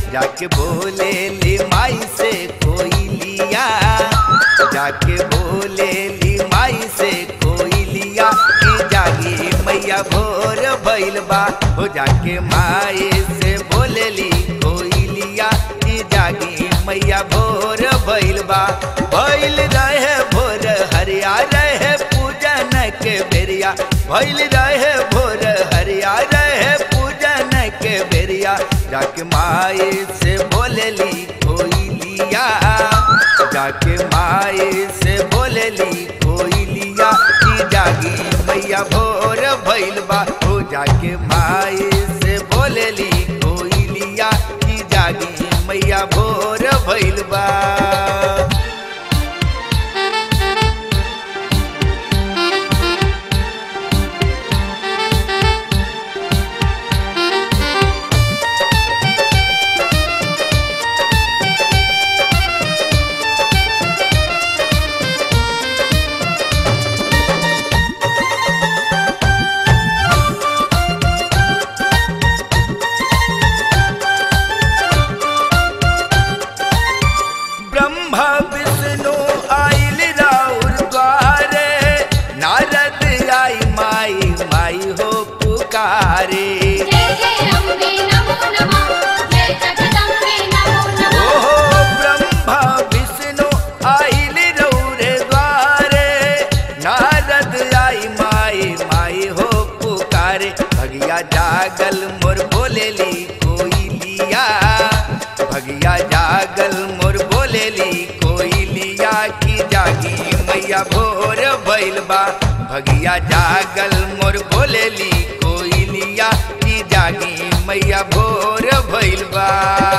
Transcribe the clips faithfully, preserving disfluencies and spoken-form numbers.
जाके बोले ली माई से कोई लिया, जाके बोले ली माई से कोई लिया कि जागी मैया भोर भइल बा। हो जाके माई से बोले ली कोई लिया कि जागी मैया भोर भइल बा। भइल रहे भोर हरिया रहे पूजन के बेरिया, भइल रहे भोर हरिया रहे पूजन के बेरिया, जाके माई से बोले ली कोई लिया, जाके माई से बोले ली कोई लिया कि जागी मैया भोर भइल बा। हो जाके माई से बोले ली कोई लिया कि जागी मैया भोर भइल बा। ब्रह्मा विष्णु आइल राउर द्वारे, नारद आई माई माई हो पुकारे। जय जय अम्बे नमो नमः, जय जगदम्बे नमो नमः। ओहो ब्रह्मा विष्णु आइल राउर द्वारे, नारद आई माई माई हो पुकारे। भगिया जागल मोर बोले ली कोई लिया, भगिया जागल मोर बोले ली कोई लिया कि जागी मैया भोर भइल बा। भगिया जागल मोर बोले ली कोई लिया कि जागी मैया भोर भइल बा।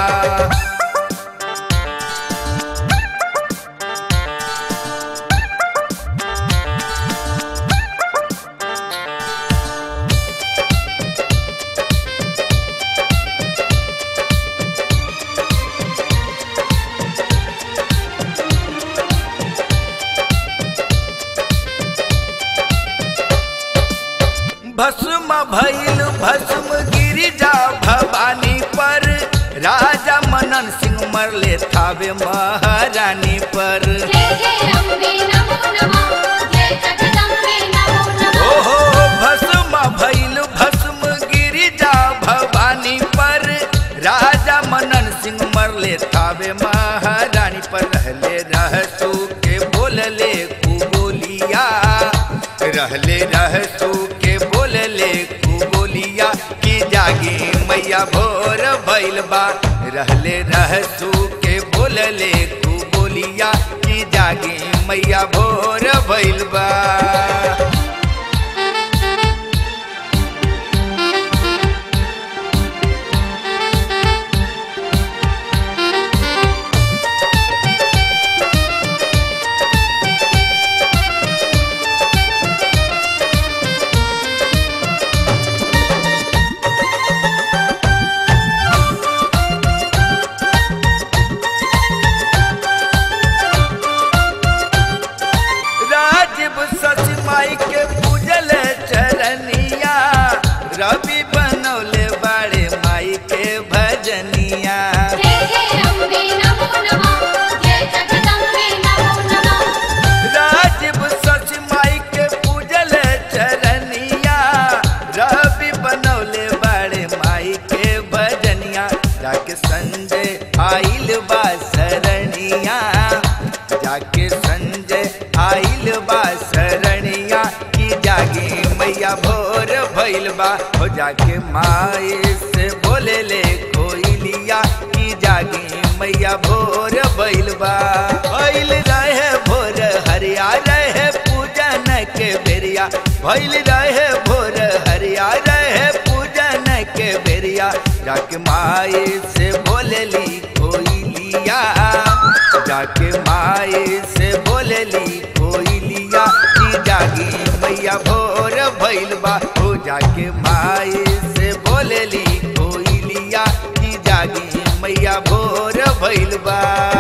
भस्म भइल भस्म गिरिजा भवानी पर, राजा मनन सिंह मरले थावे महारानी पर। जय जय अम्बे नमो नमः, जय जगदम्बे नमो नमः। ओहो भस्म भइल भस्म गिरिजा भवानी पर, राजा मनन सिंह मरले थावे महारानी पर। रहले रहसू के बोलले कुबोलिया, रहले रहसू के बोलले कुबोलिया कि जागी मैया भोर भइल बा। रहले रहसू के बोलले कुबोलिया कि जागी मैया भोर भइल बा। सच माई के पूजल चरनिया, रवि बनौले बाड़े माई के भजनिया। जय जय अम्बे नमो नमः, जय जगदम्बे नमो नमः। राजीव सच माई के पूजल चरनिया, रवि बनौले बाड़े माई के भजनिया। जाके संजय आइल बा शरणिया, जाके संजय आइल बा शरणिया कि जागी मैया भोर भइल बा। हो जाके माई से बोले ले कोई लिया कि जागी मैया भोर भइल बा। भइल रहे भोर हरिया रहे पूजन के बेरिया, भइल रहे भोर हरिया रहे पूजन के बेरिया, जाके माई से बोले ली कोई लिया, जाके माई से बोले ली कोई लिया कि जागी मैया भोर भइल बा। हो जाके माई से बोले ली कोई लिया कि जागी मैया भोर भइल बा।